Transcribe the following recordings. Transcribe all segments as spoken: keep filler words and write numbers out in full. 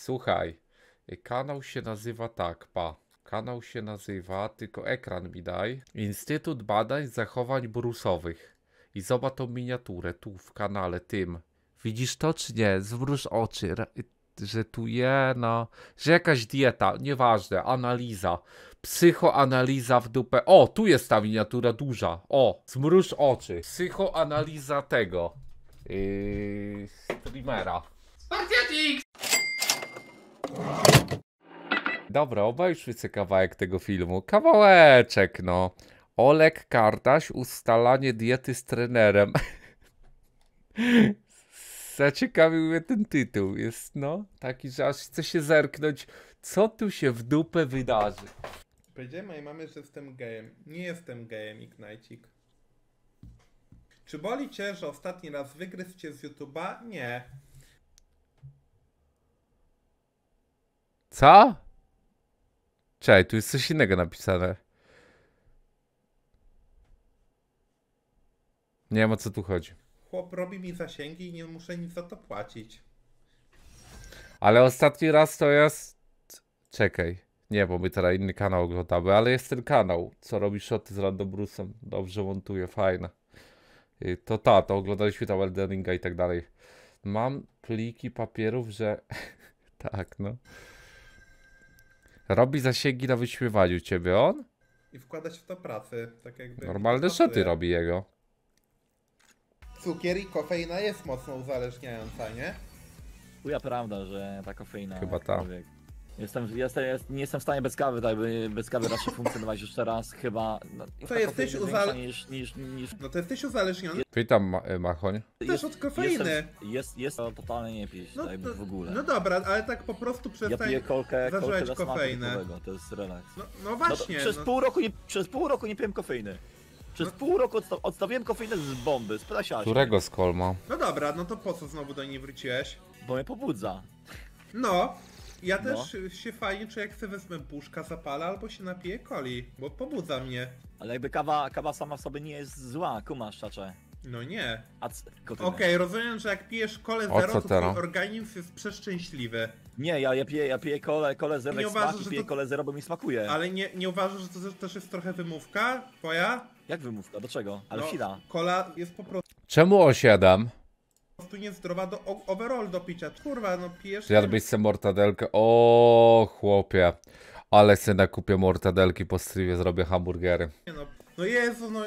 Słuchaj, kanał się nazywa tak, pa. Kanał się nazywa, tylko ekran mi daj. Instytut Badań Zachowań Brusowych. I zobacz tą miniaturę tu w kanale tym. Widzisz to czy nie? Zwróć oczy, że tu je, no, że jakaś dieta, nieważne, analiza. Psychoanaliza w dupę. O, tu jest ta miniatura duża. O, zmruż oczy. Psychoanaliza tego. Yy, streamera. Spartiatix! Dobra, obejrzmy sobie kawałek tego filmu. Kawałeczek, no. Olek Kardaś, ustalanie diety z trenerem. Zaciekawił mnie ten tytuł. Jest, no, taki, że aż chce się zerknąć, co tu się w dupę wydarzy. Powiedziałem mojej mamie, że jestem gejem. Nie jestem gejem, Ignajcik. Czy boli cię, że ostatni raz wygryzł cię z YouTube'a? Nie. Co? Czekaj, tu jest coś innego napisane. Nie wiem, o co tu chodzi. Chłop robi mi zasięgi i nie muszę nic za to płacić. Ale ostatni raz to jest... Czekaj. Nie, bo my teraz inny kanał oglądamy, ale jest ten kanał, co robi shoty z Random Bruce'em. Dobrze montuje, fajne. To ta, to oglądaliśmy tam Elden Ringa i tak dalej. Mam pliki papierów, że... tak, no. Robi zasięgi na wyśmiewaniu ciebie on? I wkładać w to pracy, tak jakby... Normalne shoty robi jego. Cukier i kofeina jest mocno uzależniająca, nie? Chuja prawda, że ta kofeina... Chyba ta. Jestem, jestem, jest, nie jestem w stanie bez kawy, tak by bez kawy raczej funkcjonować już teraz, chyba... No, to jesteś uzależniony... Niż, niż, niż... No to jesteś uzależniony? Witam, Ma Machoń. Też od kofeiny. Jestem, jest, jest to totalnie nie pić, no tak to, w ogóle. No dobra, ale tak po prostu Ja przestań piję kolkę, kolkę zażywać kofeinę. To jest relaks. No, no właśnie. No przez, no. pół roku nie, przez pół roku nie piłem kofeiny. Przez No. pół roku odsta odstawiłem kofeinę z bomby, z Ptasiasia. Którego z kolma? No dobra, no to po co znowu do niej wróciłeś? Bo mnie pobudza. No, ja No. też się fajnie czuję, jak sobie wezmę puszka, zapalę albo się napiję coli, bo pobudza mnie. Ale jakby kawa, kawa sama w sobie nie jest zła, kumasz, czacze. No nie. A c- Okej, okay, rozumiem, że jak pijesz kolę O zero, co to teraz? twój organizm jest przeszczęśliwy. Nie, ja, ja piję, ja piję kole, kole zero Nie jak uważasz, smak i że piję to- kole zero, bo mi smakuje. Ale nie, nie uważasz, że to też jest trochę wymówka twoja? Jak wymówka? Do czego? Ale No, chwila. kola jest po Czemu o siedem? prostu niezdrowa do o- overall do picia. Kurwa, no pijesz... Zjadłbyś sobie mortadelkę? O chłopie. Ale sobie nakupię mortadelki po streamie, zrobię hamburgery. Nie no, no Jezu, no...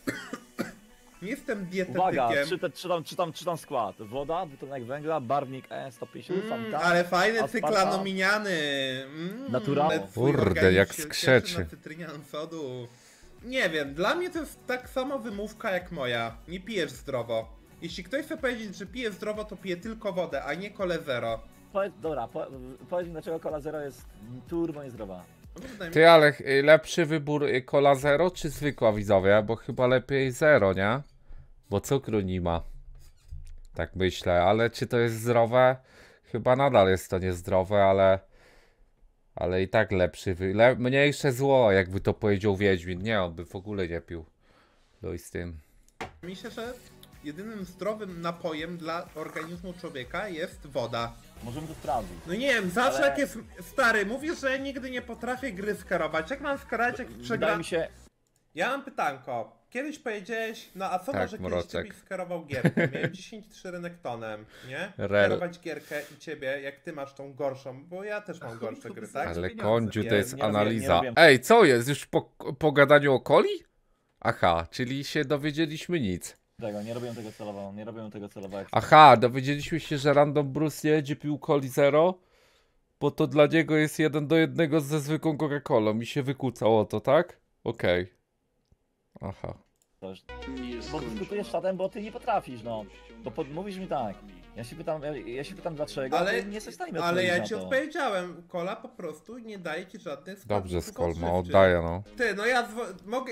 Nie jestem dietetykiem. Uwaga, czytam, czytam, czytam, czytam skład. Woda, dwutlenek węgla, barwnik E sto pięćdziesiąt, Mm, fanta, ale fajny aspartam. cyklanominiany. Mm, Naturalny. ale twój Kurde, organizm jak się skrzeczy. cieszy na cytrynianym sodu. Nie wiem, dla mnie to jest tak samo wymówka jak moja. Nie pijesz zdrowo. Jeśli ktoś chce powiedzieć, że pije zdrowo, to pije tylko wodę, a nie kole zero. Powiedz, dobra, po, powiedz mi dlaczego kola zero jest turbo niezdrowa. No, wydaje mi Ty, ale y, lepszy wybór y, cola zero czy zwykła, widzowie? Bo chyba lepiej zero, nie? Bo cukru nie ma. Tak myślę, ale czy to jest zdrowe? Chyba nadal jest to niezdrowe, ale... Ale i tak lepszy, wy... Le... mniejsze zło, jakby to powiedział Wiedźmin. Nie, on by w ogóle nie pił. No i z tym. mi się, że jedynym zdrowym napojem dla organizmu człowieka jest woda. Możemy to sprawdzić. No nie wiem, zawsze Ale- jak jest stary, mówisz, że nigdy nie potrafię gry skarować. Jak mam skarować, jak Wydaje przegram? mi się, Ja mam pytanko. Kiedyś powiedziałeś, no a co Tak, może kiedyś Mroczek. ciebie skarował gierkę? Miałem dziesięć trzy renektonem, nie? Rel. Skarować gierkę i ciebie, jak ty masz tą gorszą, bo ja też mam gorsze gry, tak? Ale pieniądze. Kondziu to Nie, jest nie robię- nie analiza. robię. Ej, co jest? Już po, po gadaniu o coli? Aha, czyli się dowiedzieliśmy nic. tego, nie robię tego celowo, nie robię tego celowo. Jak Aha, dowiedzieliśmy się, że Random Bruce nie będzie pił coli zero, bo to dla niego jest jeden do jednego ze zwykłą Coca-Colą i się wykłócało to, tak? Okej. Aha. Coś. Bo dyskutujesz z czatem, bo ty nie potrafisz, no. Bo pod, mówisz mi tak. Ja się pytam, ja, ja się pytam dlaczego, Ale- ale nie jesteś w stanie mi Ale ja odpowiedzieć ci na to. odpowiedziałem, kola po prostu nie daje ci żadnych składników Dobrze, Skolma, odżywczych. oddaję no. Ty, no ja zwo- mogę...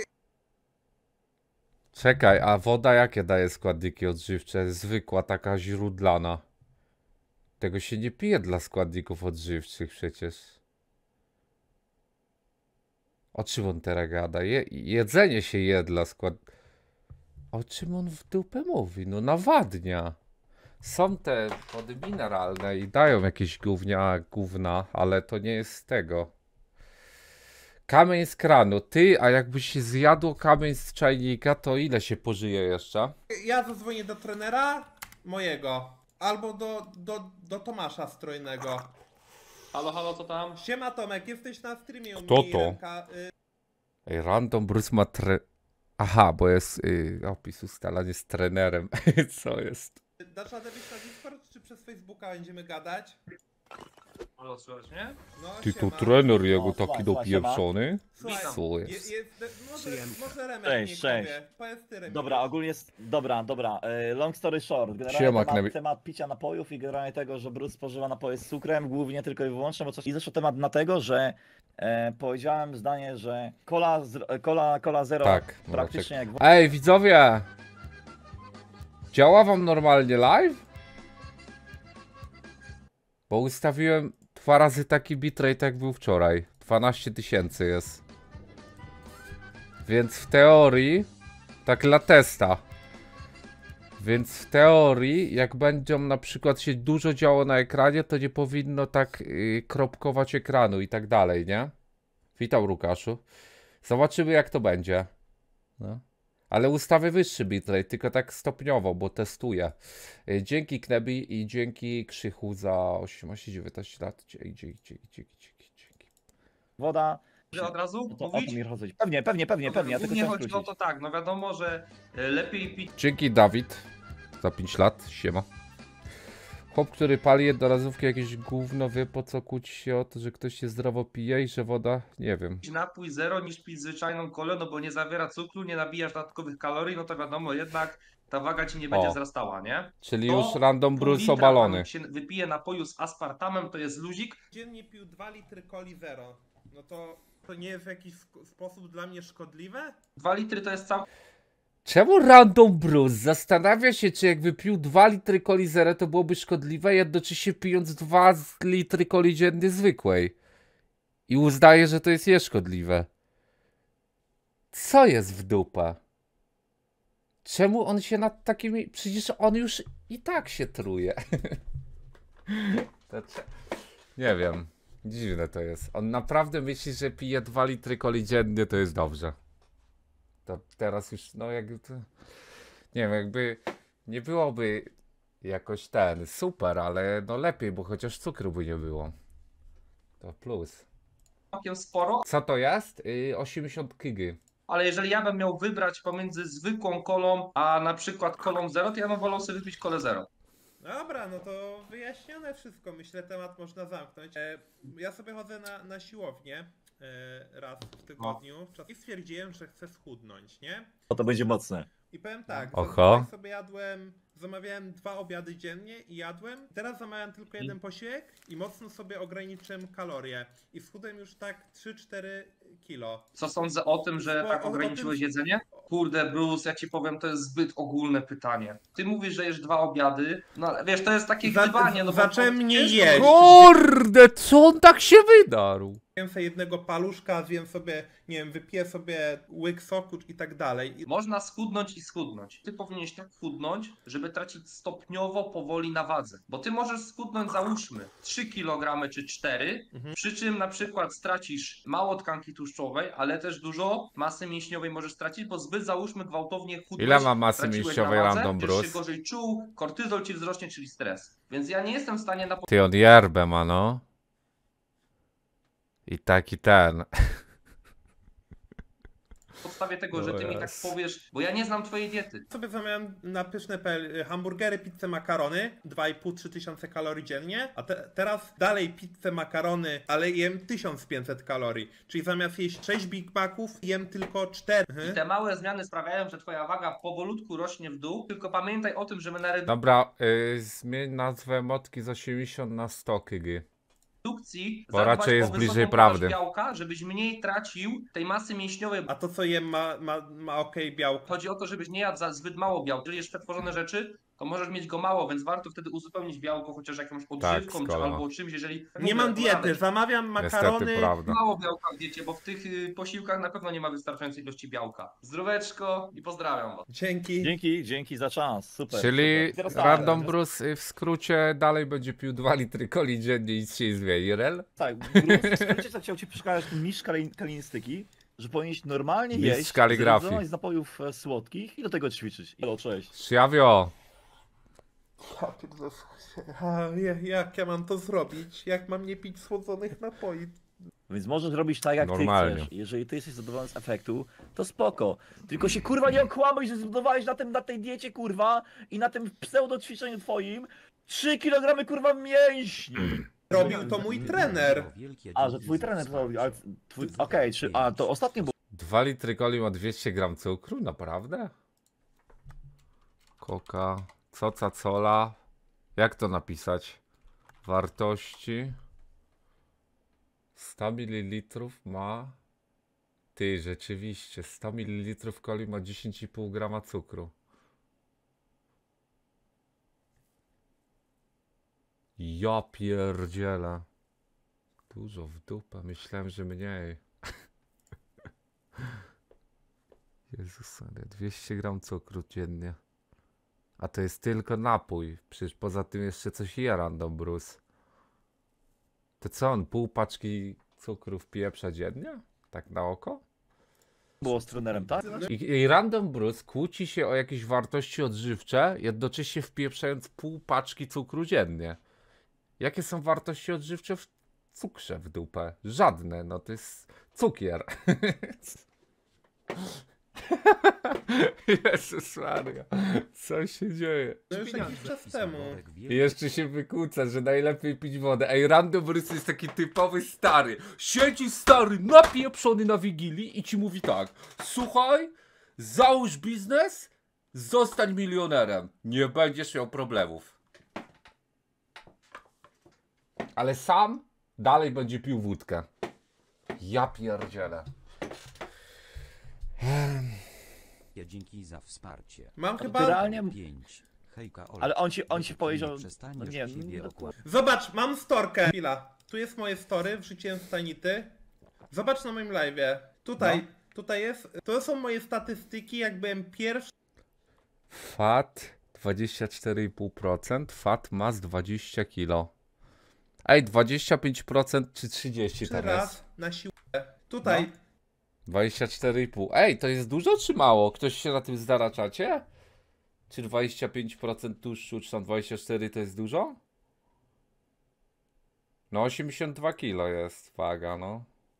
Czekaj, a woda jakie daje składniki odżywcze? Zwykła, taka źródlana. Tego się nie pije dla składników odżywczych przecież. O czym on teraz gada? Je, jedzenie się je dla skład... O czym on w dupę mówi? No nawadnia. Są te wody mineralne i dają jakieś gównia, gówna, ale to nie jest z tego. Kamień z kranu. Ty, a jakbyś się zjadło kamień z czajnika, to ile się pożyje jeszcze? Ja zadzwonię do trenera mojego. Albo do, do, do Tomasza Strojnego. Halo, halo, co tam? Siema Tomek, jesteś na streamie u Kto mnie. to? Ręka, y, Ej, Random Bruce ma tre... Aha, bo jest y, opis ustalanie z trenerem. Co jest? dasz radę wyjść na Discord, czy przez Facebooka będziemy gadać? Halo, słychać mnie? No, Ty to siema. trener jego No, taki słuchaj, słuchaj, dopieprzony? Słuchaj, Co je, jest? jest, może, może Remek Cześć, niech cześć. powie. Powiedz ty, Remek. Dobra, ogólnie jest... Dobra, dobra. e, Long story short. Generalnie Siema, temat, Knebi. temat picia napojów i generalnie tego, że Bruce spożywa napoje z cukrem, głównie tylko i wyłącznie, bo coś... I zeszł temat na tego, że e, powiedziałem zdanie, że cola, z, cola, cola zero Tak. dobra, praktycznie jak... czekaj. Ej, widzowie! Działa wam normalnie live? Bo ustawiłem dwa razy taki bitrate jak był wczoraj. dwanaście tysięcy jest. Więc w teorii, tak dla testa. Więc w teorii, jak będzie na przykład się dużo działo na ekranie, to nie powinno tak yy, kropkować ekranu i tak dalej, nie? Witam, Łukaszu. Zobaczymy, jak to będzie. No. Ale ustawię wyższy bitrate, tylko tak stopniowo, bo testuję. Yy, Dzięki Knebi i dzięki Krzychu za osiemnaście dziewiętnaście lat. Dzięki, dzięki, dzięki, dzięki, dzięki, dzięki. woda... Że od razu To, o to mówić? mi chodzi. Pewnie, pewnie, pewnie, pewnie. Ja tylko Nie chciałem chodzi o skrócić. to tak, no wiadomo, że e, lepiej pić Dzięki Dawid za pięć lat, siema. Chłop, który pali jednorazówki jakieś gówno, wie po co kłóci się o to, że ktoś się zdrowo pije i że woda, nie wiem. napój zero niż pić zwyczajną kolę, no bo nie zawiera cukru, nie nabijasz dodatkowych kalorii, no to wiadomo, jednak ta waga ci nie będzie O. wzrastała, nie? Czyli To już random pół Bruce litra obalony. tam się wypije napoju z aspartamem, to jest luzik. Dziennie pił dwa litry coli zero. No to, to nie jest w jakiś sk- sposób dla mnie szkodliwe? dwa litry to jest cały Czemu random Bruce zastanawia się, czy jakby pił dwa litry coli zero, to byłoby szkodliwe, jednocześnie pijąc dwa litry coli dziennie zwykłej. I uznaje, że to jest nieszkodliwe. Co jest w dupę? Czemu on się nad takimi... Przecież on już i tak się truje. To cze- Nie wiem. Dziwne to jest. On naprawdę myśli, że pije dwa litry coli dziennie, to jest dobrze. To teraz już, no jakby to... Nie wiem, jakby nie byłoby jakoś ten, super, ale no lepiej, bo chociaż cukru by nie było. To plus. całkiem sporo, Co to jest? Yy, osiemdziesiąt giga. ale jeżeli ja bym miał wybrać pomiędzy zwykłą kolą, a na przykład kolą zero, to ja bym wolał sobie wypić kolę zero. Dobra, no to wyjaśnione wszystko. Myślę, temat można zamknąć. E, ja sobie chodzę na, na siłownię e, raz w tygodniu czas- i stwierdziłem, że chcę schudnąć, nie? O, to będzie mocne. I powiem tak, Oho. zazwyczaj sobie jadłem, zamawiałem dwa obiady dziennie i jadłem. Teraz zamawiam tylko jeden posiłek i mocno sobie ograniczyłem kalorie. I schudłem już tak trzy cztery kilo. Co sądzę o tym, że Bo- tak o- o ograniczyłeś tym- jedzenie? Kurde, Bruce, ja ci powiem, to jest zbyt ogólne pytanie. Ty mówisz, że jesz dwa obiady, no ale wiesz, to jest takie Za- gdybanie, no bo zacząłem to- nie ciężko jeść. Kurde, co on tak się wydarł? Zjem sobie jednego paluszka, zjem sobie, nie wiem, wypiję sobie łyk soku i tak dalej. I Można schudnąć i schudnąć. Ty powinieneś tak chudnąć, żeby tracić stopniowo, powoli na wadze. Bo ty możesz schudnąć, załóżmy, trzy kilogramy czy cztery, Mhm. przy czym na przykład stracisz mało tkanki tłuszczowej, ale też dużo masy mięśniowej możesz stracić, bo zbyt, załóżmy, gwałtownie chudłeś, Ile ma masy traciłeś mięśniowej na wadze, random będziesz się Bruce? gorzej czuł, kortyzol ci wzrośnie, czyli stres. Więc ja nie jestem w stanie na Ty, on yerbę ma, no. I taki ten. podstawie tego, że ty O mi tak Jezu. powiesz, bo ja nie znam twojej diety. sobie zamawiam na pyszne kropka pe el hamburgery, pizzę, makarony, dwa i pół do trzech tysięcy kalorii dziennie, a te, teraz dalej pizzę, makarony, ale jem tysiąc pięćset kalorii, czyli zamiast jeść sześć Big Maców, jem tylko cztery. I Mhm. te małe zmiany sprawiają, że twoja waga powolutku rośnie w dół, tylko pamiętaj o tym, że my na Dobra, y, zmień nazwę motki z osiemdziesiąt na sto giga. redukcji Bo zadbać raczej o jest wysoką bliżej podaż prawdy. białka, żebyś mniej tracił tej masy mięśniowej. A to co jem ma, ma, ma okej białko. Chodzi o to, żebyś nie jadł za zbyt mało białka. Jeżeli jesz przetworzone rzeczy, to możesz mieć go mało, więc warto wtedy uzupełnić białko chociaż jakąś odżywką czy skoro. albo czymś, jeżeli... Nie mam diety, zamawiam makarony. Niestety, prawda. Mało białka w diecie, bo w tych y, posiłkach na pewno nie ma wystarczającej ilości białka. Zdróweczko i pozdrawiam was. Dzięki. Dzięki, dzięki za czas, super. Czyli super. Teraz tak, Random teraz- Bruce y, w skrócie dalej będzie pił dwa litry coli dziennie i nic się nie zmieni, rel? Tak, Bruce, w skrócie tak chciał ci przekazać ten mistrz kali- kalistyki, że powinieneś normalnie Mistrz jeść, kaligrafii. zrezygnować z napojów e, słodkich i do tego ćwiczyć. Ilo, cześć. Szjawio, Ja pierdolę. A, ja- Jak ja mam to zrobić? Jak mam nie pić słodzonych napoi? Więc możesz robić tak, jak Normalnie. ty chcesz. Jeżeli ty jesteś zadowolony z efektu, to spoko. Tylko się kurwa nie okłamuj, że zbudowałeś na, tym, na tej diecie kurwa i na tym pseudo ćwiczeniu twoim trzy kilogramy kurwa mięśni. Robił to mój trener. A, że twój trener to robił, ale twój... Okej, czy... A, to ostatnio było. dwa litry coli ma dwieście gram cukru, naprawdę? Coca, coca cola. Jak to napisać? Wartości. sto mililitrów ma... Ty, rzeczywiście, sto mililitrów coli ma dziesięć i pół grama cukru. Ja pierdzielę. Dużo w dupę, myślałem, że mniej. Jezus, dwieście gram cukru dziennie. A to jest tylko napój. Przecież poza tym jeszcze coś je Random Bruce. To co on, pół paczki cukru wpieprza dziennie? Tak na oko? Było z trenerem, tak? I, I Random Bruce kłóci się o jakieś wartości odżywcze, jednocześnie wpieprzając pół paczki cukru dziennie. Jakie są wartości odżywcze w cukrze w dupę? Żadne, no to jest cukier. Jezus Maria, co się dzieje? To już jakiś czas temu. I jeszcze się wykłóca, że najlepiej pić wodę. Ej, Random Bruce jest taki typowy stary. Siedzi stary, napieprzony na Wigilii i ci mówi tak: słuchaj, załóż biznes, zostań milionerem. Nie będziesz miał problemów. Ale sam dalej będzie pił wódkę. Ja pierdzielę. Dzięki za wsparcie. Mam To chyba... realnie... pięć. Hejka Ola. Ale on ci, on ci powiedział... No Przestaniesz nie, siebie no, okłamać. Zobacz, mam storkę. Chwila. Tu jest moje story, wrzuciłem z Tanity. Zobacz na moim live'ie. Tutaj, No. tutaj jest. To są moje statystyki, jak byłem pierwszy Fat dwadzieścia cztery i pół procent, fat mass dwadzieścia kilo. Ej, dwadzieścia pięć procent czy trzydzieści teraz? raz na siłę. Tutaj. dwadzieścia cztery i pół. Ej, to jest dużo czy mało? Ktoś się na tym zda na czacie? Czy dwadzieścia pięć procent tłuszczu, czy tam dwadzieścia cztery to jest dużo? No osiemdziesiąt dwa kilo jest waga, no.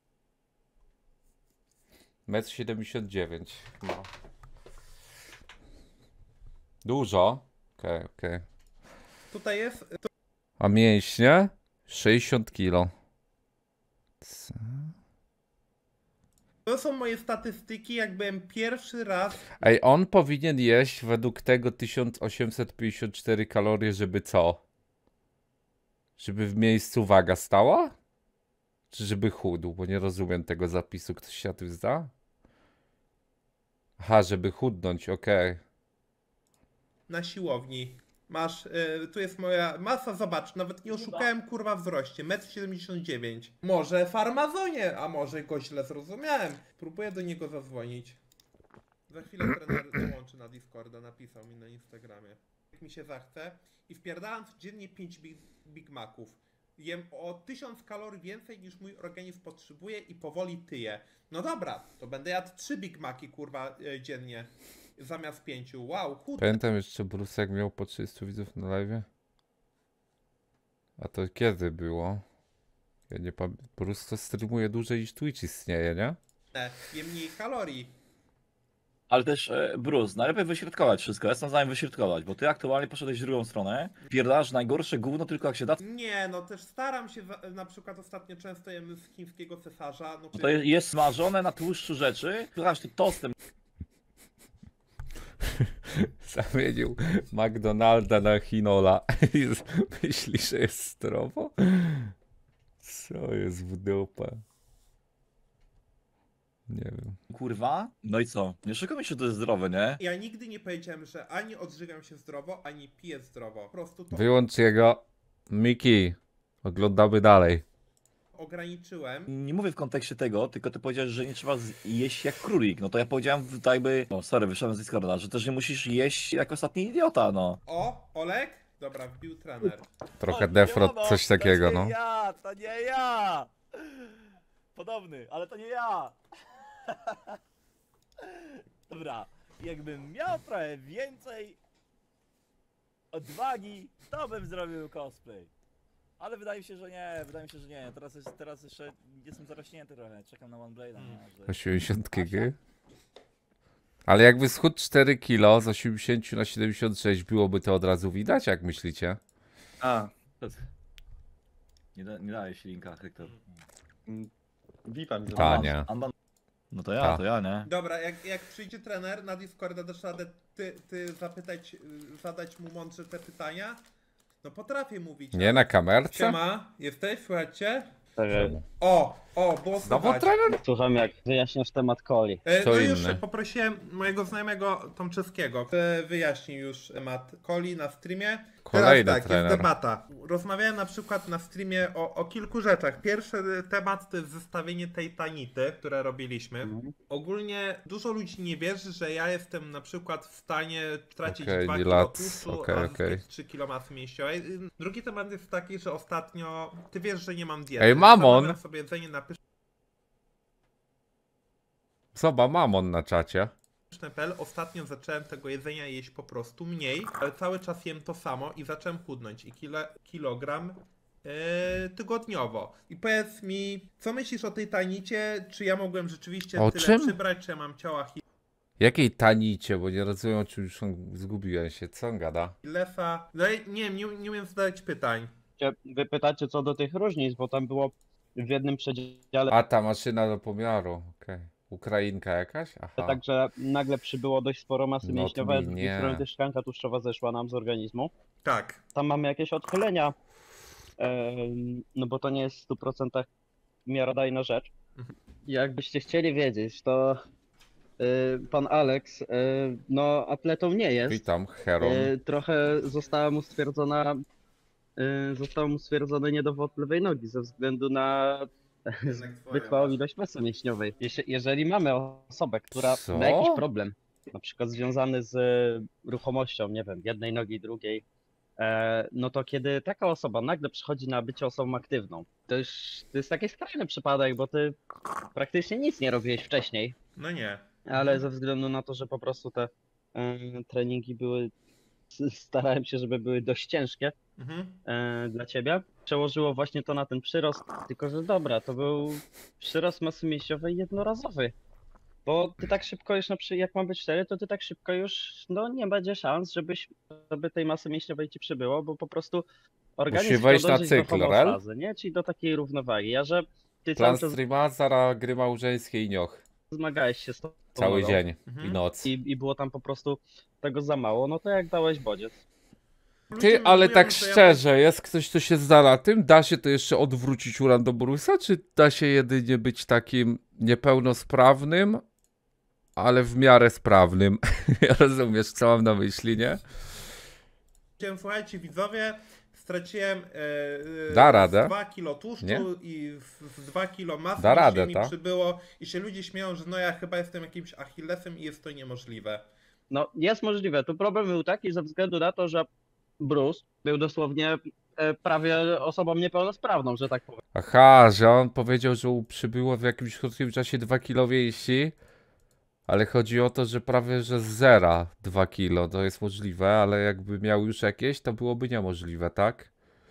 metr siedemdziesiąt dziewięć. No. Dużo. Okej, okay, okej. Okay. Tutaj jest. Tu, A mięśnie? sześćdziesiąt kilo. Co? to są moje statystyki, jak byłem pierwszy raz. Ej, on powinien jeść według tego tysiąc osiemset pięćdziesiąt cztery kalorie, żeby co? Żeby w miejscu waga stała? Czy żeby chudł? Bo nie rozumiem tego zapisu. Ktoś się na tym zda? Aha, żeby chudnąć, okej. Okay. Na siłowni. Masz, y, tu jest moja masa, zobacz, nawet nie oszukałem kurwa wzroście, metr siedemdziesiąt dziewięć. Może w Armazonie, a może go źle zrozumiałem. Próbuję do niego zadzwonić. Za chwilę trener dołączy na Discorda, napisał mi na Instagramie. Jak mi się zachce i wpierdalam codziennie pięć Big, Big Maców. Jem o tysiąc kalorii więcej niż mój organizm potrzebuje i powoli tyję. No dobra, to będę jadł trzy Big Maci kurwa y, dziennie. Zamiast pięciu. Wow, chudny. Pamiętam jeszcze Bruce, jak miał po trzystu widzów na live. A to kiedy było? Ja nie pamiętam. Bruce to streamuje dłużej niż Twitch istnieje, nie? Jem mniej kalorii. Ale też, e, Bruce, najlepiej wyśrodkować wszystko. Ja jestem za nim wyśrodkować, bo ty aktualnie poszedłeś w drugą stronę. Pierdasz najgorsze gówno tylko jak się da. Nie, no też staram się, za- na przykład ostatnio często jem z chińskiego cesarza. No, No to jest- jest smażone na tłuszczu rzeczy, któraś ty tostem. Zamienił McDonalda na Chinola. I myśli, że jest zdrowo? Co jest w dupę? Nie wiem. Kurwa. No i co? Nie szukam się, że to jest zdrowe, nie? Ja nigdy nie powiedziałem, że ani odżywiam się zdrowo, ani piję zdrowo. Po prostu to Wyłącz jego. Miki, oglądamy dalej. ograniczyłem. Nie mówię w kontekście tego, tylko ty powiedziałeś, że nie trzeba z- jeść jak królik. No to ja powiedziałem tak jakby... No sorry, wyszedłem z Discorda, że też nie musisz jeść jak ostatni idiota, no. O, Olek? Dobra, wbił trener. Trochę defrot, coś takiego, To no. nie ja, to nie ja! Podobny, ale to nie ja! Dobra, jakbym miał trochę więcej odwagi, to bym zrobił cosplay. Ale wydaje mi się, że nie, wydaje mi się, że nie. Teraz, jest, teraz jeszcze jestem zarośnięty trochę, czekam na OneBlade'a. nie? osiemdziesiąt giga. Ale jakby schudł cztery kilo z osiemdziesiąt na siedemdziesiąt sześć, byłoby to od razu widać, jak myślicie? A, nie, da, nie dałeś linka, Hektor. Vipa mi Ta, zrobiła. nie. Amban... No to ja, Ta. to ja, nie? Dobra, jak, jak przyjdzie trener na Discorda, dasz radę ty, ty zapytać, y, zadać mu mądrze te pytania? No potrafię mówić. Nie na kamerce? Siema, jesteś? Słuchajcie? Także O, o, było Znowu słychać. trener? słucham jak wyjaśniasz temat coli. E, Co no już inne? poprosiłem mojego znajomego Tomczewskiego, który wyjaśnił już temat coli na streamie. Kolejny Teraz tak, trener. jest debata. Rozmawiałem na przykład na streamie o, o kilku rzeczach. Pierwszy temat to jest zestawienie tej tanity, które robiliśmy. Mhm. Ogólnie dużo ludzi nie wierzy, że ja jestem na przykład w stanie tracić Okej, dwa nie kilo lat. tłuszczu, Okej, a okej. zyskać trzy kilo masy mięśniowej. Drugi temat jest taki, że ostatnio, ty wiesz, że nie mam diety. Ej, mamon! Zamawiam sobie jedzenie na pyszne Zobacz, mamon na czacie. P L. Ostatnio zacząłem tego jedzenia jeść po prostu mniej, ale cały czas jem to samo i zacząłem chudnąć i kilo, kilogram yy, tygodniowo. I powiedz mi, co myślisz o tej tanicie? Czy ja mogłem rzeczywiście O tyle czym? przybrać, czy ja mam ciała Jakiej tanicie, bo nie rozumiem, o czym już on, zgubiłem się. Co on gada? Hillesa? No i nie wiem, nie, nie umiem zadać pytań. Cię wypytacie co do tych różnic, bo tam było w jednym przedziale A, ta maszyna do pomiaru. Okej. Ukrainka jakaś? Aha. tak, że nagle przybyło dość sporo masy No mięśniowej, a z to drugiej nie. strony też tkanka tłuszczowa zeszła nam z organizmu. Tak. Tam mamy jakieś odchylenia, em, no bo to nie jest w stu procentach miarodajna rzecz. Mhm. Jakbyście chcieli wiedzieć, to y, pan Alex, y, no atletą nie jest. Witam, Heron. Y, trochę została mu stwierdzona, y, zostało mu stwierdzone niedowład lewej nogi ze względu na zbyt małą ilość masy mięśniowej. Jeśli, jeżeli mamy osobę, która Co? ma jakiś problem, na przykład związany z ruchomością, nie wiem, jednej nogi, drugiej, e, no to kiedy taka osoba nagle przychodzi na bycie osobą aktywną, to już to jest taki skrajny przypadek, bo ty praktycznie nic nie robiłeś wcześniej, No nie. ale ze względu na to, że po prostu te e, treningi były, starałem się, żeby były dość ciężkie Mhm. e, dla ciebie, przełożyło właśnie to na ten przyrost, tylko że dobra, to był przyrost masy mięśniowej jednorazowy. Bo ty tak szybko już, na przy... jak mam być szczery, to ty tak szybko już, no nie będzie szans, żebyś, żeby tej masy mięśniowej ci przybyło, bo po prostu organizm Musi wejść chciał na dążyć do cykl, rel? homeostazy, nie? Czyli do takiej równowagi. A że ty Plan cały czas streama, zara gry małżeńskie i nioch. zmagałeś się z tą Cały nogą dzień Mhm. i noc. i, i było tam po prostu tego za mało, no to jak dałeś bodziec? Ludzie Ty, ale mówią, tak że ja- szczerze, jest ktoś, kto się zda na tym? Da się to jeszcze odwrócić u Randoborusa, czy da się jedynie być takim niepełnosprawnym, ale w miarę sprawnym? Rozumiesz, co mam na myśli, nie? Powiedziałem, słuchajcie widzowie, straciłem e, Da radę. dwa kilo tłuszczu Nie? i z, z dwa kilo masy Da radę, mi ta. przybyło i się ludzie śmieją, że no ja chyba jestem jakimś Achillesem i jest to niemożliwe. No jest możliwe, tu problem był taki ze względu na to, że Bruce był dosłownie e, prawie osobą niepełnosprawną, że tak powiem. Aha, że on powiedział, że mu przybyło w jakimś krótkim czasie dwa kilo mięśni, ale chodzi o to, że prawie że z zera dwa kilo to jest możliwe, ale jakby miał już jakieś, to byłoby niemożliwe, tak?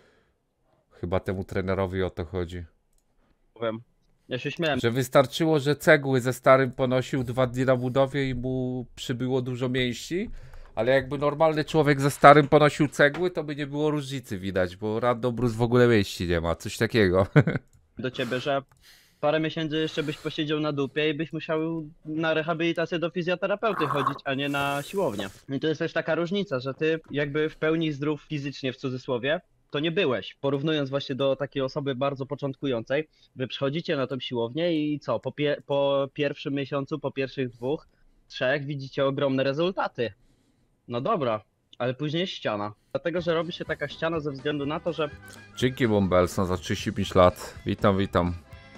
Chyba temu trenerowi o to chodzi. powiem. Ja się śmiałem. Że wystarczyło, że cegły ze starym ponosił dwa dni na budowie i mu przybyło dużo mięśni, ale jakby normalny człowiek ze starym ponosił cegły, to by nie było różnicy widać, bo Random Bruce w ogóle mięśni nie ma, coś takiego. do ciebie, że parę miesięcy jeszcze byś posiedział na dupie i byś musiał na rehabilitację do fizjoterapeuty chodzić, a nie na siłownię. I to jest też taka różnica, że ty jakby w pełni zdrów fizycznie w cudzysłowie, to nie byłeś. Porównując właśnie do takiej osoby bardzo początkującej, wy przychodzicie na tą siłownię i co, po, pie po pierwszym miesiącu, po pierwszych dwóch, trzech widzicie ogromne rezultaty. No dobra, ale później jest ściana. Dlatego, że robi się taka ściana ze względu na to, że Dzięki Bombelson za trzydzieści pięć lat. Witam, witam.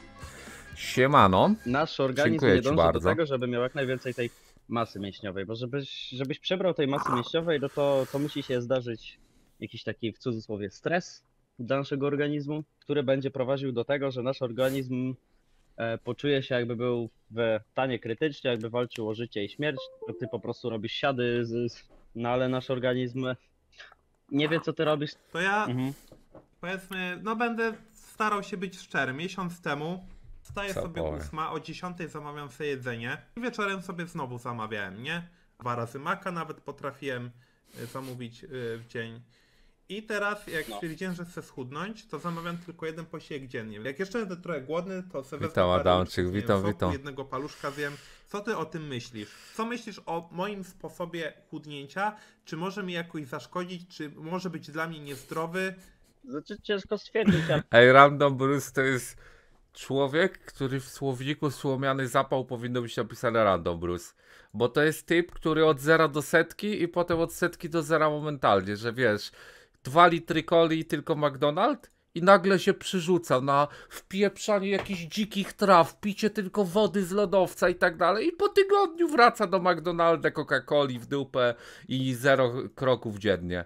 Siemano. nasz organizm Dziękuję nie ci dąży do bardzo. tego, żeby miał jak najwięcej tej masy mięśniowej, bo żebyś, żebyś przebrał tej masy mięśniowej, no to, to musi się zdarzyć jakiś taki w cudzysłowie stres dla naszego organizmu, który będzie prowadził do tego, że nasz organizm e, poczuje się jakby był w stanie krytycznym, jakby walczył o życie i śmierć, to ty po prostu robisz siady, z, z, no ale nasz organizm nie wie co ty robisz. To ja, Mhm. powiedzmy, no będę starał się być szczery. Miesiąc temu wstaję Co sobie powiem. ósma, o dziesiątej zamawiam sobie jedzenie i wieczorem sobie znowu zamawiałem, nie? Dwa razy maka nawet potrafiłem y, zamówić y, w dzień. I teraz jak No. stwierdziłem, że chcę schudnąć, to zamawiam tylko jeden posiłek dziennie. Jak jeszcze będę trochę głodny, to sobie wezmę Witam, parę Adamczyk, łyżków, nie witam, wiem, soku, witam. jednego paluszka zjem. Co ty o tym myślisz? Co myślisz o moim sposobie chudnięcia? Czy może mi jakoś zaszkodzić? Czy może być dla mnie niezdrowy? Znaczy ciężko stwierdzić, ale Ej, Random Bruce to jest człowiek, który w słowniku słomiany zapał powinno być napisane Random Bruce. Bo to jest typ, który od zera do setki i potem od setki do zera momentalnie, że wiesz, dwa litry coli tylko McDonald's i nagle się przyrzuca na wpieprzanie jakichś dzikich traw, picie tylko wody z lodowca i tak dalej i po tygodniu wraca do McDonalda, Coca-Coli w dupę i zero kroków dziennie.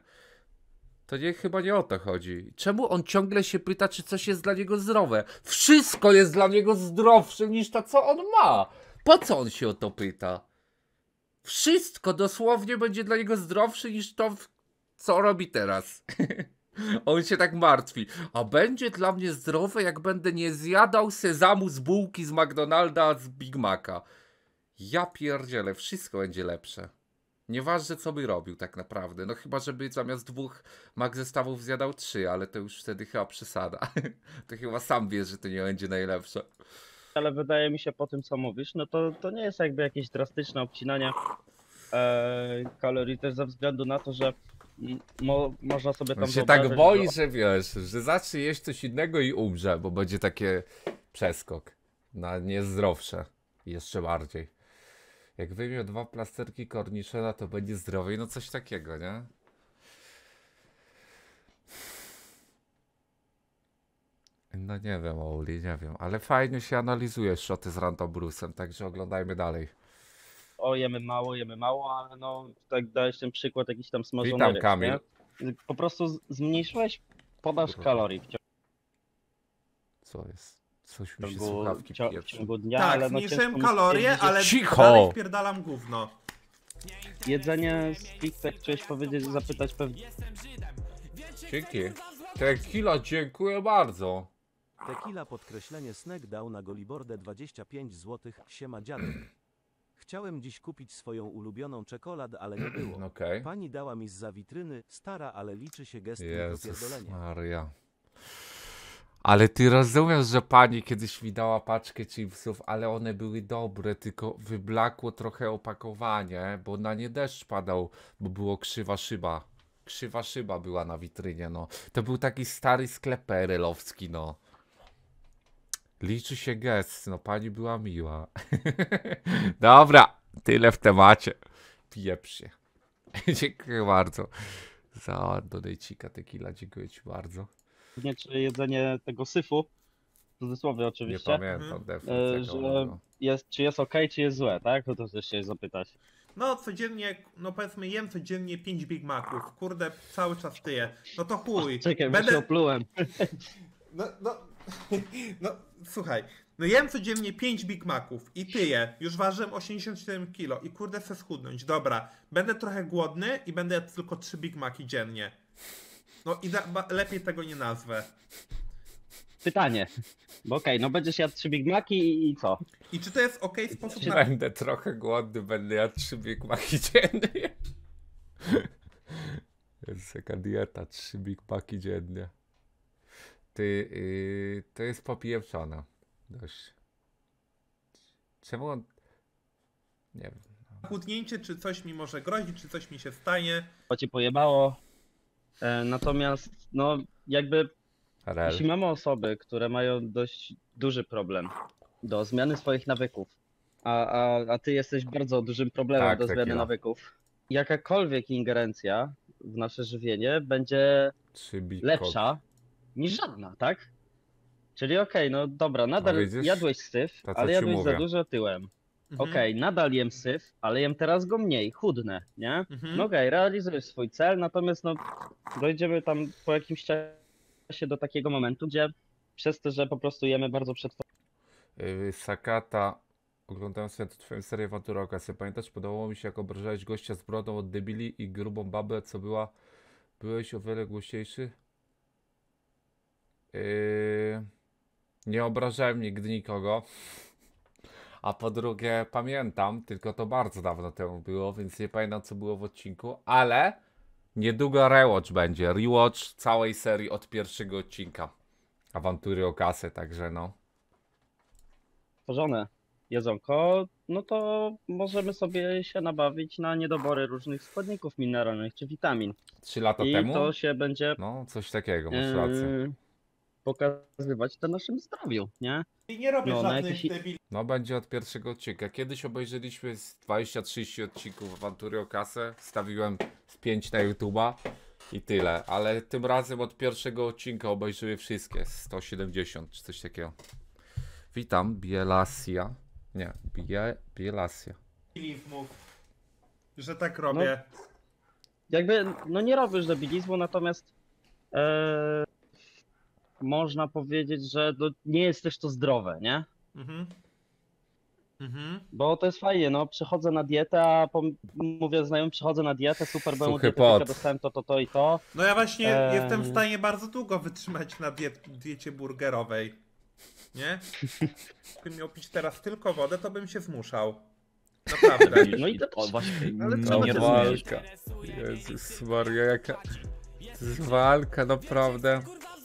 To nie, chyba nie o to chodzi. Czemu on ciągle się pyta, czy coś jest dla niego zdrowe? Wszystko jest dla niego zdrowsze niż to, co on ma. Po co on się o to pyta? Wszystko dosłownie będzie dla niego zdrowsze niż to, co robi teraz. On się tak martwi. A będzie dla mnie zdrowe, jak będę nie zjadał sezamu z bułki z McDonalda, z Big Maca. Ja pierdzielę, wszystko będzie lepsze. Nieważne co by robił tak naprawdę. No chyba, żeby zamiast dwóch Mac zestawów zjadał trzy, ale to już wtedy chyba przesada. To chyba sam wiesz, że to nie będzie najlepsze. ale wydaje mi się po tym co mówisz, no to, to nie jest jakby jakieś drastyczne obcinanie e, kalorii też ze względu na to, że m, mo, można sobie tam On się wyobrazić, tak boi, że że wiesz, że zacznie jeść coś innego i umrze, bo będzie takie przeskok na niezdrowsze. Jeszcze bardziej. Jak wyjmie dwa plasterki korniszona, to będzie zdrowiej, no coś takiego, nie? No nie wiem, Oli, nie wiem, ale fajnie się analizuje szoty z Random Bruce'em, także oglądajmy dalej. o jemy mało, jemy mało, ale no tak dałeś ten przykład jakiś tam smażony Witam, ryż, Kamil. nie? Po prostu z- zmniejszyłeś podaż Kurwa. kalorii w Co jest? Coś mi się ciągu, słuchawki w cio- w pieprzą. ciągu dnia, Tak, ale no zmniejszyłem ciężko mi kalorie, stwierdzić, że ale Cicho! dalej wpierdalam gówno. jedzenie stricte chciałeś powiedzieć, zapytać pewnie. Dzięki. Tequila, dziękuję bardzo. Tequila podkreślenie snack dał na Golibordę dwadzieścia pięć złotych. Siema dziadek. Chciałem dziś kupić swoją ulubioną czekoladę, ale nie było. Okej. Pani dała mi zza witryny, stara, ale liczy się gest Jezus mikropierdolenia. Maria. Ale ty rozumiesz, że pani kiedyś mi dała paczkę chipsów, ale one były dobre, tylko wyblakło trochę opakowanie, bo na nie deszcz padał, bo było krzywa szyba. Krzywa szyba była na witrynie, no. To był taki stary sklep P R L-owski, no. Liczy się gest, no pani była miła. Dobra, tyle w temacie. Pieprz się. Dziękuję bardzo za donejcika tequila, dziękuję ci bardzo. Pewnie, czy jedzenie tego syfu, w cudzysłowie Nie oczywiście, pamiętam Mhm. definicji. e, jaka że ona była. jest, czy jest ok, czy jest złe, tak? No to też chciałem zapytać. No codziennie, no powiedzmy jem codziennie pięć Big Maców. Kurde, cały czas tyję. No to chuj. Czekaj, bo się Będę... oplułem. No, no, no, słuchaj. No jem codziennie pięć Big Maców i tyję. Już ważyłem osiemdziesiąt siedem kilo i kurde chcę schudnąć. Dobra, będę trochę głodny i będę jadł tylko trzy Big Maci dziennie. No i da, ba, lepiej tego nie nazwę. Pytanie. Bo okej, no będziesz jadł trzy Big Maci i, i co? I czy to jest ok sposób na... Będę trochę głodny, będę jadł trzy Big Maci dziennie. Jest taka dieta, trzy Big Maci dziennie. Ty, yy, to jest popieprzone. Dość. Czemu on... Nie wiem. chudnięcie, czy coś mi może grozić, czy coś mi się stanie. Bo cię pojebało? E, natomiast, no, jakby, Rel. jeśli mamy osoby, które mają dość duży problem do zmiany swoich nawyków, a, a, a ty jesteś bardzo dużym problemem Tak, do zmiany tequila. nawyków, jakakolwiek ingerencja w nasze żywienie będzie Trzy big lepsza niż żadna, tak? Czyli okej, no dobra, nadal widzisz? jadłeś syf, To, co ale ci jadłeś mówię. za dużo tyłem. Mhm. Okej, nadal jem syf, ale jem teraz go mniej, chudnę, nie? Mhm. No okej, realizujesz swój cel, natomiast no dojdziemy tam po jakimś czasie do takiego momentu, gdzie przez to, że po prostu jemy bardzo przetworzone Yy, Sakata, oglądałem sobie twoją serię Awanturoka. Sobie pamiętasz, podobało mi się, jak obrażałeś gościa z brodą od debili i grubą babę, co była. Byłeś o wiele głośniejszy? Yy, nie obrażałem nigdy nikogo. A po drugie, pamiętam, tylko to bardzo dawno temu było, więc nie pamiętam, co było w odcinku, ale niedługo rewatch będzie. Rewatch całej serii od pierwszego odcinka Awantury o kasę, także no. jedzonko, no to możemy sobie się nabawić na niedobory różnych składników mineralnych czy witamin. Trzy lata I temu? to się będzie No, coś takiego, masz rację. yy, pokazywać na naszym zdrowiu, nie? I nie robię No, na żadnych jakiś- debili. No, będzie od pierwszego odcinka. Kiedyś obejrzeliśmy z dwadzieścia trzydzieści odcinków Awantury o kasę. Stawiłem z pięć na YouTube'a i tyle. Ale tym razem od pierwszego odcinka obejrzyły wszystkie. sto siedemdziesiąt czy coś takiego. Witam, Bielasia. Nie, Bie, Bielasia. mów, że tak robię. Jakby, no nie robisz debilizmu, natomiast e, można powiedzieć, że no, nie jest też to zdrowe, nie? Mhm. Mhm. Bo to jest fajnie, no przechodzę na dietę, a po, mówię znajomym, przechodzę na dietę, super, byłem u Suchy dietetyka, pot. dostałem to, to, to i to. No ja właśnie Eee. jestem w stanie bardzo długo wytrzymać na diet, diecie burgerowej. Nie? Gdybym miał pić teraz tylko wodę, to bym się zmuszał. Naprawdę. No i to O, właśnie, Ale no, trzeba nie to rozumiesz. walka. Jezus Maria, jaka... To jest walka, naprawdę.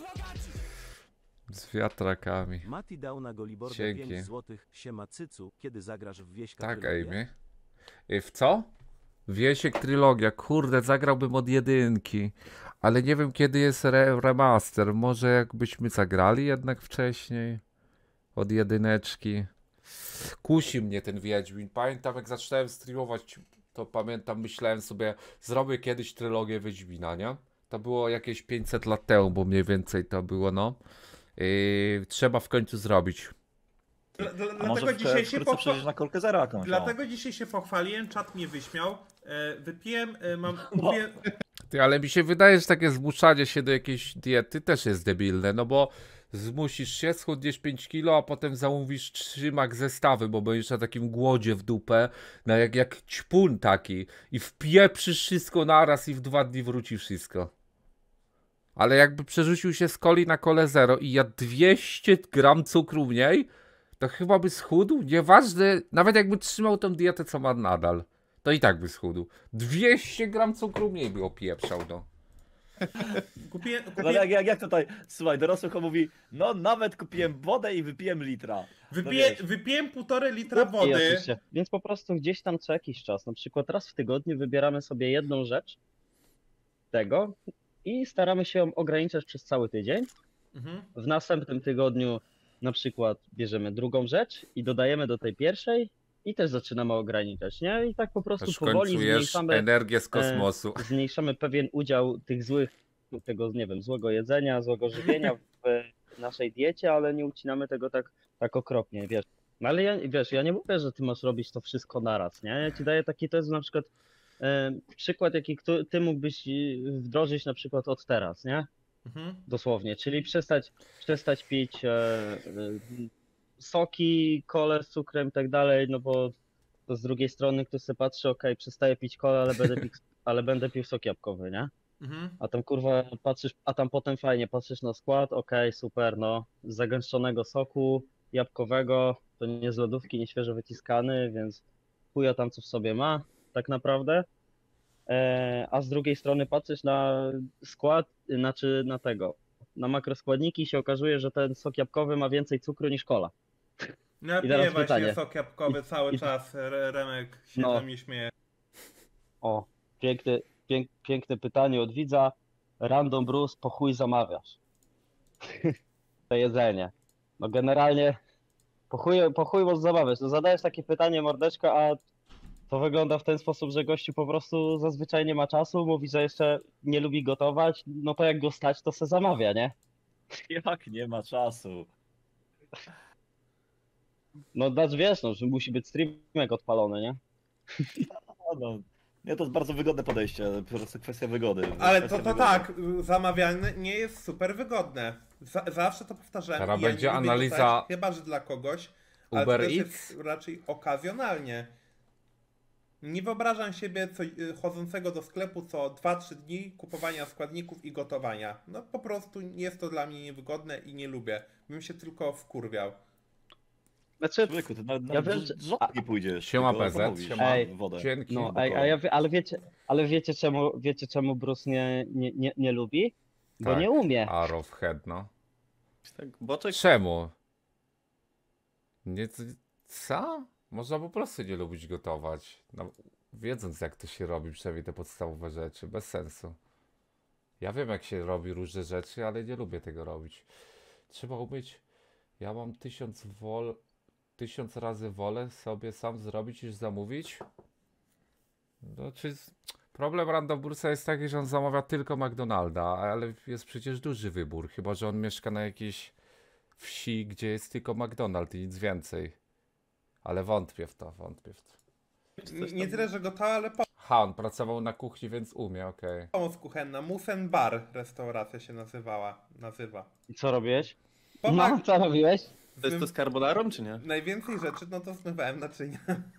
Z wiatrakami. Mati dał na Golibordę Dzięki. pięć złotych. Siema cycu, kiedy zagrasz w wieśka Tak, trylogię? Amy. Y, W co? Wiesiek Trylogia. Kurde, zagrałbym od jedynki. Ale nie wiem, kiedy jest re remaster. Może jakbyśmy zagrali jednak wcześniej. Od jedyneczki. Kusi mnie ten Wiedźmin. Pamiętam, jak zaczynałem streamować, to pamiętam, myślałem sobie, zrobię kiedyś trylogię Wiedźmina, nie? To było jakieś pięćset lat temu, bo mniej więcej to było, no. Yy, trzeba w końcu zrobić. Dla, dla, A dlatego może dzisiaj się wkrótce pochwa... przejdziesz na kolkę zero jakąś. o. Dlatego dzisiaj się pochwaliłem, czat mnie wyśmiał. E, wypiłem, e, mam. Kupię... Ty, ale mi się wydaje, że takie zmuszanie się do jakiejś diety też jest debilne, no bo zmusisz się, schudniesz pięć kilo, a potem zamówisz trzy mak zestawy, bo będziesz na takim głodzie w dupę, na jak, jak ćpun taki i wpieprzysz wszystko naraz i w dwa dni wróci wszystko. Ale jakby przerzucił się z coli na kole zero i jadł dwieście gram cukru mniej, to chyba by schudł, nieważne, nawet jakby trzymał tą dietę, co ma nadal. To i tak by schudł. dwieście gram cukru mniej by opieprzał, no. Kupię, No kupię, jak, jak, jak tutaj, słuchaj, dorosły chłop mówi, no nawet kupiłem wodę i wypiłem litra. wypiję, wiesz. wypiłem półtorej litra I wody. oczywiście. Więc po prostu gdzieś tam co jakiś czas, na przykład raz w tygodniu wybieramy sobie jedną rzecz tego i staramy się ją ograniczać przez cały tydzień. Mhm. W następnym tygodniu na przykład bierzemy drugą rzecz i dodajemy do tej pierwszej i też zaczynamy ograniczać, nie? I tak po prostu Aż w powoli końcu jesz zmniejszamy, energię z kosmosu. zmniejszamy pewien udział tych złych, tego nie wiem, złego jedzenia, złego żywienia w naszej diecie, ale nie ucinamy tego tak, tak okropnie, wiesz. No ale ja, wiesz, ja nie mówię, że ty masz robić to wszystko naraz, nie? Ja ci daję taki, to jest na przykład e, przykład, jaki kto- ty mógłbyś e, wdrożyć na przykład od teraz, nie? Mhm. Dosłownie, czyli przestać, przestać pić e, e, soki, kole z cukrem i tak dalej, no bo to z drugiej strony ktoś sobie patrzy, okej, przestaję pić kole, ale będę, pił, ale będę pił sok jabłkowy, nie? Mhm. A tam kurwa patrzysz, a tam potem fajnie patrzysz na skład, okej, super, no, z zagęszczonego soku jabłkowego, to nie z lodówki, nie świeżo wyciskany, więc chuja tam co w sobie ma, tak naprawdę. E, a z drugiej strony patrzysz na skład, znaczy na tego, na makroskładniki i się okazuje, że ten sok jabłkowy ma więcej cukru niż kola. Ja I piję teraz właśnie pytanie. sok jabłkowy cały i- czas, Re- Remek się No. ze mnie śmieje. O, piękne, pięk, piękne pytanie od widza. random Bruce, po chuj zamawiasz to jedzenie. No generalnie po chuj, po chuj możesz zamawiać. No zadajesz takie pytanie, mordeczko, a to wygląda w ten sposób, że gościu po prostu zazwyczaj nie ma czasu, mówi, że jeszcze nie lubi gotować, no to jak go stać, to se zamawia, nie? Jak nie ma czasu? No znaczy wiesz, no, że musi być streamek odpalony, nie? No, no. Nie, to jest bardzo wygodne podejście, ale po prostu kwestia wygody. Ale Kwestia to, to wygody. tak, zamawianie nie jest super wygodne. Za, zawsze to powtarzałem. Teraz i ja będzie nie lubię analiza gotać, chyba że dla kogoś, ale Uber to też Eats? jest raczej okazjonalnie. Nie wyobrażam siebie co, chodzącego do sklepu co dwa trzy dni, kupowania składników i gotowania. No po prostu jest to dla mnie niewygodne i nie lubię. Bym się tylko wkurwiał. Znaczy, Człowieku, ty na, na Ja ja wiem, wiem, że- nie pójdziesz. Siema, tylko P Z, zamówisz siema. Ej. wodę. Dzięki. no, a, a ja, wie- ale wiecie, ale wiecie czemu, wiecie czemu Bruce nie, nie, nie, nie lubi? Bo Tak. nie umie. Arrow head, no. Tak, boczek. Czemu? Nie, co? Można po prostu nie lubić gotować. No, wiedząc jak to się robi, przynajmniej te podstawowe rzeczy, bez sensu. Ja wiem jak się robi różne rzeczy, ale nie lubię tego robić. Trzeba umieć. Ja mam tysiąc wol, tysiąc razy wolę sobie sam zrobić niż zamówić. No, czy problem Randobursa jest taki, że on zamawia tylko McDonalda, ale jest przecież duży wybór, chyba że on mieszka na jakiejś wsi, gdzie jest tylko McDonald's i nic więcej. Ale wątpię w to, wątpię w to. Nie, nie tyle, że gotowa, ale Ha, on pracował na kuchni, więc umie, okej. pomoc kuchenna. Musen Bar restauracja się nazywała. Nazywa. I co robiłeś? Pomag... No, co robiłeś? To jest to z carbonarą, czy nie? Najwięcej rzeczy, no to zmywałem naczynia.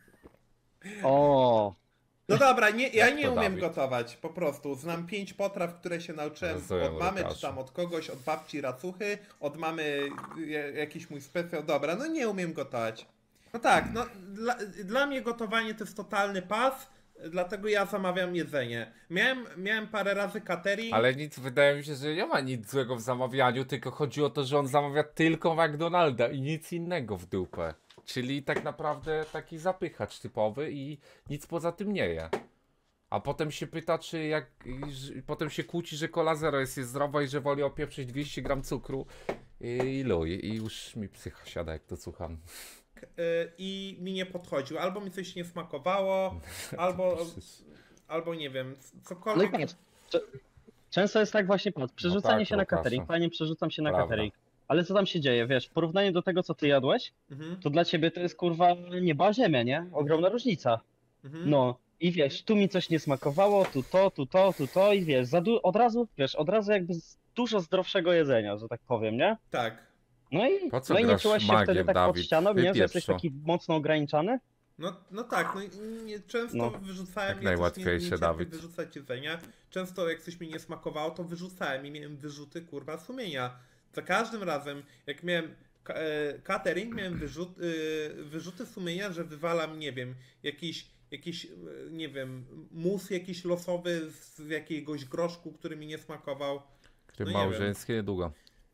O, No dobra, nie, ja Jak nie to, umiem Dawid? gotować, po prostu. Znam pięć potraw, które się nauczyłem Rozumiem, od mamy, Łukaszu. czy tam od kogoś, od babci racuchy, od mamy ja- jakiś mój specjal. Dobra, no nie umiem gotować. No tak, no dla, dla mnie gotowanie to jest totalny pas, dlatego ja zamawiam jedzenie. Miałem, miałem parę razy catering. Ale nic, wydaje mi się, że nie ma nic złego w zamawianiu, tylko chodzi o to, że on zamawia tylko McDonalda i nic innego w dupę. Czyli tak naprawdę taki zapychacz typowy i nic poza tym nie je. A potem się pyta, czy jak. i że- Potem się kłóci, że Cola Zero jest zdrowa i że woli opieprzyć dwieście gram cukru. I, i luj. I już mi psycha siada, jak to słucham. y, i mi nie podchodził. Albo mi coś nie smakowało, albo, albo nie wiem, no i cokolwiek. patrz. cze- Często jest tak właśnie, patrz, przerzucanie tak, się na Łukaszu. catering, fajnie przerzucam się na Prawda. catering. Ale co tam się dzieje, wiesz, w porównaniu do tego, co ty jadłeś, Mhm, to dla ciebie to jest kurwa nieba ziemia, nie? Ogromna różnica. mhm. No i wiesz, tu mi coś nie smakowało, tu to, tu to, tu to i wiesz, za du- od razu, wiesz, od razu jakby z dużo zdrowszego jedzenia, że tak powiem, nie? Tak. No i, Po co no i nie grasz czułeś się magiem, wtedy tak pod Dawid? ścianą, nie? Że Wypieprz jesteś to. taki mocno ograniczany? No, no tak, no i nie, często No. wyrzucałem, Jak ja też najłatwiejsze, nie, nie cierpię Dawid. wyrzucać jedzenia. Często jak coś mi nie smakowało, to wyrzucałem i miałem wyrzuty, kurwa, sumienia. Za każdym razem, jak miałem ka- e, catering, miałem wyrzut, e, wyrzuty sumienia, że wywalam, nie wiem, jakiś, jakiś e, nie wiem, mus jakiś losowy z jakiegoś groszku, który mi nie smakował. Tym No nie wiem. małżeńskie niedługo.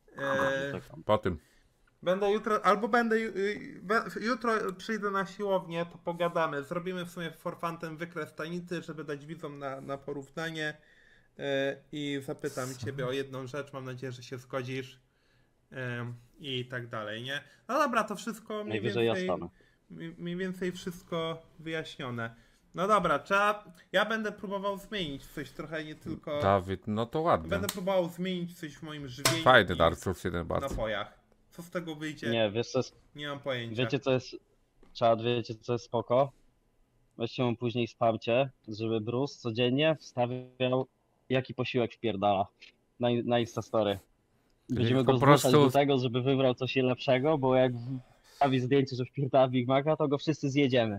E, Tak. Po tym. Będę jutro, albo będę, ju- y, be- jutro przyjdę na siłownię, to pogadamy. Zrobimy w sumie for fantem wykres tanicy, żeby dać widzom na, na porównanie y, i zapytam ciebie o jedną rzecz, mam nadzieję, że się zgodzisz y, i tak dalej, nie? No dobra, to wszystko mniej Najwyżej ja więcej, stanę. mniej mniej więcej wszystko wyjaśnione. No dobra, trzeba, ja będę próbował zmienić coś trochę, nie tylko, Dawid, no to ładnie. będę próbował zmienić coś w moim żywieniu Fajny i Dark Souls jeden w bardzo. napojach. Co z tego wyjdzie? Nie, wiesz co jest, Nie mam pojęcia. wiecie co jest, czad, wiecie co jest spoko? Weźcie mu później spamcie, żeby Bruce codziennie wstawiał jaki posiłek wpierdala na, na Instastory. Będziemy po go zmuszać prostu- do tego, żeby wybrał coś lepszego, bo jak wstawi zdjęcie, że wpierdala Big Maca, to go wszyscy zjedziemy.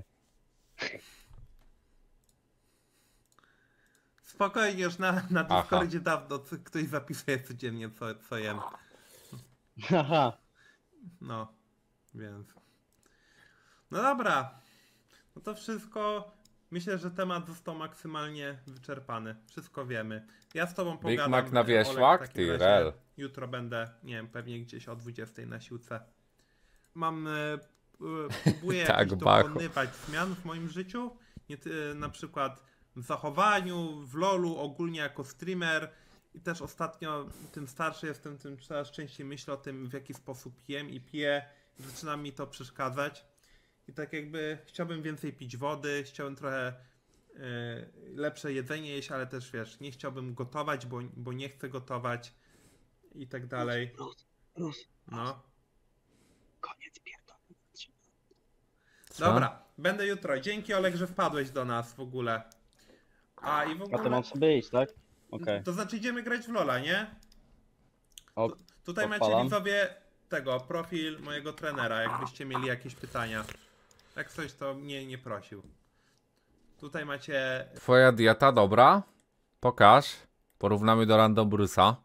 Spokojnie, już na, na Aha. Discordzie dawno c- ktoś zapisuje codziennie co, co jem. Haha. No, więc. No dobra. No to wszystko. Myślę, że temat został maksymalnie wyczerpany. Wszystko wiemy. Ja z tobą pogadam. Mac na Olek, w wierzchłach? takim Ty, razie. rel. Jutro będę, nie wiem, pewnie gdzieś o dwudziestej na siłce. Mam. E, e, próbuję Tak, jakichś Bacho. dokonywać zmian w moim życiu. Nie, ty- na przykład w zachowaniu, w lolu, ogólnie jako streamer I też ostatnio, tym starszy jestem, tym coraz częściej myślę o tym, w jaki sposób jem i piję. Zaczyna mi to przeszkadzać. I tak jakby chciałbym więcej pić wody, chciałbym trochę yy, lepsze jedzenie jeść, ale też wiesz, nie chciałbym gotować, bo, bo nie chcę gotować i tak dalej. Rus, Rus, No. koniec pierdolę. Co? Dobra, będę jutro. Dzięki Olek, że wpadłeś do nas w ogóle. A i w A ogóle... to mam sobie iść, tak? Okej. To znaczy idziemy grać w Lola, nie? O, Tu, tutaj macie odpalam. widzowie tego, profil mojego trenera, jakbyście mieli jakieś pytania. Jak coś to mnie nie prosił. Tutaj macie... Twoja dieta dobra? Pokaż. Porównamy do Random Bruce'a.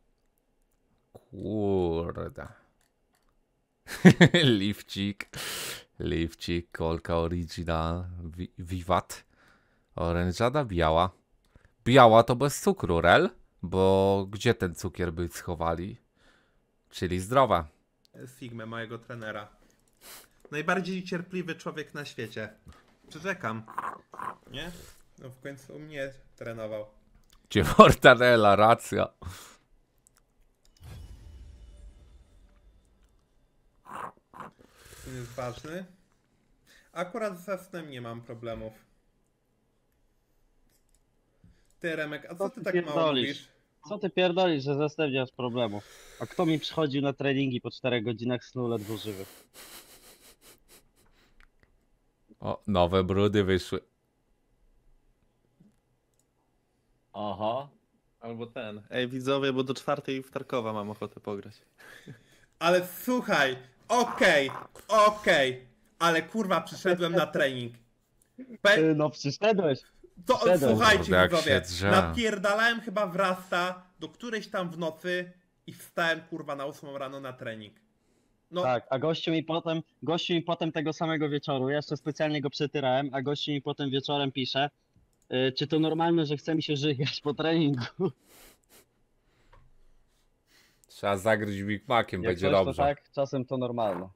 Kurde. Lifcik. Lifcik, kolka original. Wi Wiwat. Orężada biała. Biała to bez cukru, rel? Bo gdzie ten cukier by schowali? Czyli zdrowa. Sigmę mojego trenera. Najbardziej cierpliwy człowiek na świecie. Przeczekam. Nie? No w końcu u mnie trenował. Gdzie Mortadella, racja. To jest ważny. Akurat ze snem nie mam problemów. Ty Remek, a co Co ty ty tak mało pierdolisz? mówisz? Co ty pierdolisz, że ze snem nie masz problemu? A kto mi przychodził na treningi po czterech godzinach snu ledwo żywy? O, nowe brudy wyszły. Aha. Albo ten. Ej, widzowie, bo do czwartej w Tarkowa mam ochotę pograć. Ale słuchaj, okej, okej, ale kurwa przyszedłem na trening. Pe Ty, no przyszedłeś. to Wszedłem. słuchajcie Kurde, jak widzowie, się drze. napierdalałem chyba w Rasta do którejś tam w nocy i wstałem kurwa na ósmą rano na trening. No Tak, a gościu mi potem, gościu mi potem tego samego wieczoru, ja jeszcze specjalnie go przetyrałem, a gościu mi potem wieczorem pisze, y, czy to normalne, że chce mi się żygać po treningu. Trzeba zagryźć Big Maciem, Jak będzie coś, to dobrze. tak, czasem to normalne.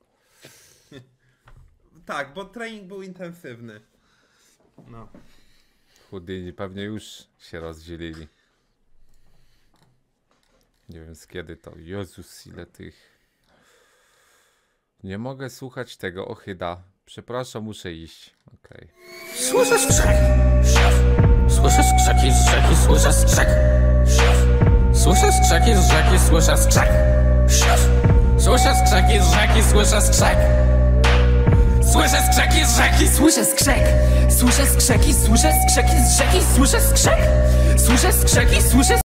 tak, bo trening był intensywny. No. Chudyni pewnie już się rozdzielili. Nie wiem z kiedy to. Jezus, ile tych... Nie mogę słuchać tego ochyda. Przepraszam, muszę iść. Okej. Słyszę skrzek, słyszę skrzeki z rzeki, słyszę skrzek. Słyszę skrzeki z rzeki, słyszę skrzek. Słyszę skrzeki z rzeki, słyszę skrzek. Słyszę skrzeki z rzeki, słyszę skrzek. Słyszę skrzeki, słyszę skrzeki z rzeki, słyszę skrzek. Słyszę skrzeki, słyszę